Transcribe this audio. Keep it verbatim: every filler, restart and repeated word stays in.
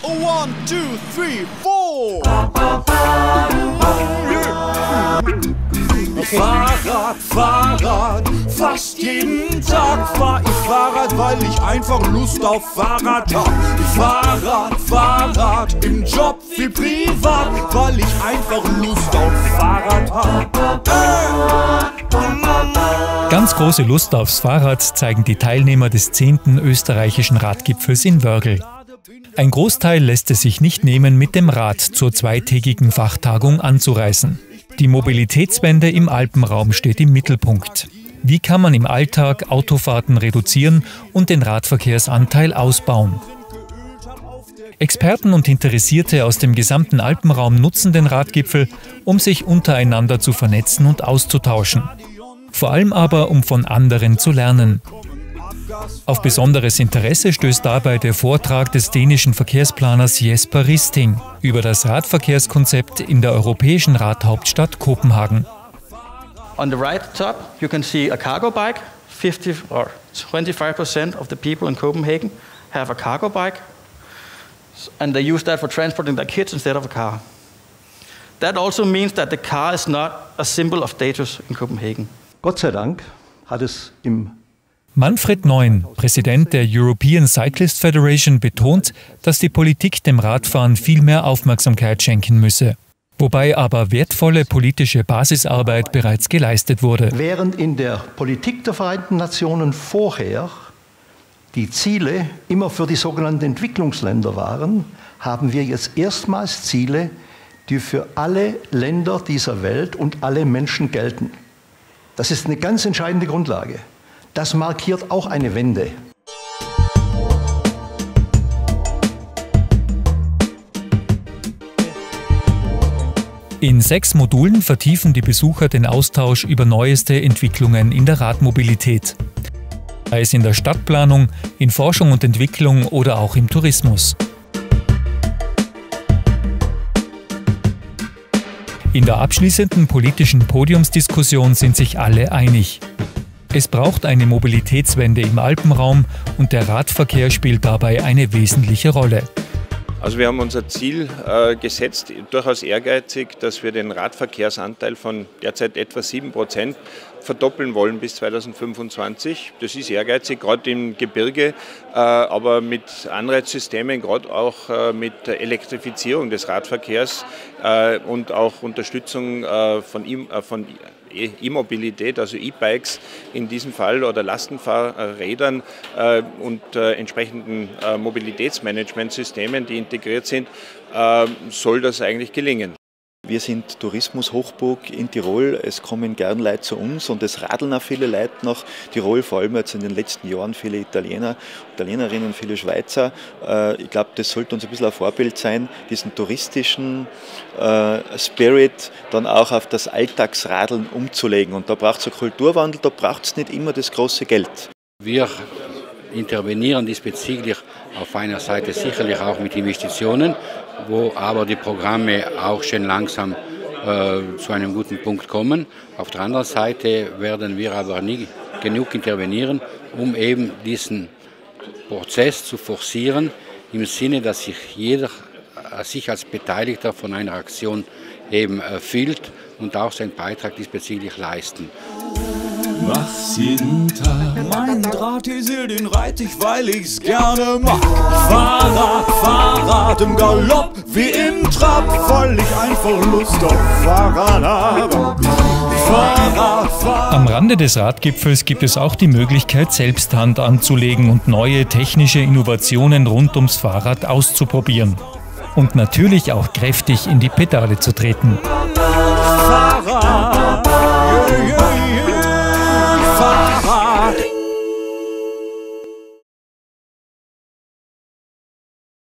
One, two, three, four. Okay. Fahrrad, Fahrrad, fast jeden Tag fahr ich Fahrrad, weil ich einfach Lust auf Fahrrad hab. Ich Fahrrad, Fahrrad, im Job wie privat, weil ich einfach Lust auf Fahrrad hab. Ganz große Lust aufs Fahrrad zeigen die Teilnehmer des zehnten österreichischen Radgipfels in Wörgl. Ein Großteil lässt es sich nicht nehmen, mit dem Rad zur zweitägigen Fachtagung anzureisen. Die Mobilitätswende im Alpenraum steht im Mittelpunkt. Wie kann man im Alltag Autofahrten reduzieren und den Radverkehrsanteil ausbauen? Experten und Interessierte aus dem gesamten Alpenraum nutzen den Radgipfel, um sich untereinander zu vernetzen und auszutauschen. Vor allem aber, um von anderen zu lernen. Auf besonderes Interesse stößt dabei der Vortrag des dänischen Verkehrsplaners Jesper Risting über das Radverkehrskonzept in der europäischen Radhauptstadt Kopenhagen. On the right top, you can see a cargo bike. fifty or twenty-five percent of the people in Copenhagen have a cargo bike, and they use that for transporting their kids instead of a car. That also means that the car is not a symbol of status in Copenhagen. Gott sei Dank hat es im Manfred Neun, Präsident der European Cyclist Federation, betont, dass die Politik dem Radfahren viel mehr Aufmerksamkeit schenken müsse. Wobei aber wertvolle politische Basisarbeit bereits geleistet wurde. Während in der Politik der Vereinten Nationen vorher die Ziele immer für die sogenannten Entwicklungsländer waren, haben wir jetzt erstmals Ziele, die für alle Länder dieser Welt und alle Menschen gelten. Das ist eine ganz entscheidende Grundlage. Das markiert auch eine Wende. In sechs Modulen vertiefen die Besucher den Austausch über neueste Entwicklungen in der Radmobilität. Sei es in der Stadtplanung, in Forschung und Entwicklung oder auch im Tourismus. In der abschließenden politischen Podiumsdiskussion sind sich alle einig. Es braucht eine Mobilitätswende im Alpenraum und der Radverkehr spielt dabei eine wesentliche Rolle. Also wir haben unser Ziel äh, gesetzt, durchaus ehrgeizig, dass wir den Radverkehrsanteil von derzeit etwa sieben Prozent verdoppeln wollen bis zweitausendfünfundzwanzig. Das ist ehrgeizig, gerade im Gebirge, äh, aber mit Anreizsystemen, gerade auch äh, mit der Elektrifizierung des Radverkehrs äh, und auch Unterstützung äh, von, äh, von E-Mobilität, also E-Bikes in diesem Fall oder Lastenfahrrädern äh, und äh, entsprechenden äh, Mobilitätsmanagementsystemen, die integriert sind, äh, soll das eigentlich gelingen. Wir sind Tourismus-Hochburg in Tirol. Es kommen gern Leute zu uns und es radeln auch viele Leute nach Tirol, vor allem jetzt in den letzten Jahren viele Italiener, Italienerinnen, viele Schweizer. Ich glaube, das sollte uns ein bisschen ein Vorbild sein, diesen touristischen Spirit dann auch auf das Alltagsradeln umzulegen. Und da braucht es einen Kulturwandel, da braucht es nicht immer das große Geld. Wir intervenieren diesbezüglich auf einer Seite sicherlich auch mit Investitionen, wo aber die Programme auch schon langsam äh, zu einem guten Punkt kommen. Auf der anderen Seite werden wir aber nie genug intervenieren, um eben diesen Prozess zu forcieren, im Sinne, dass sich jeder äh, sich als Beteiligter von einer Aktion eben äh, fühlt und auch seinen Beitrag diesbezüglich leisten. Mach's jeden Tag. Mein Drahtesel, den reit ich, weil ich's gerne mag. Fahrrad, Fahrrad im Galopp wie im Trab, weil ich einfach Lust auf Fahrrad habe. Fahrrad, Fahrrad. Am Rande des Radgipfels gibt es auch die Möglichkeit, selbst Hand anzulegen und neue technische Innovationen rund ums Fahrrad auszuprobieren. Und natürlich auch kräftig in die Pedale zu treten. Fahrrad.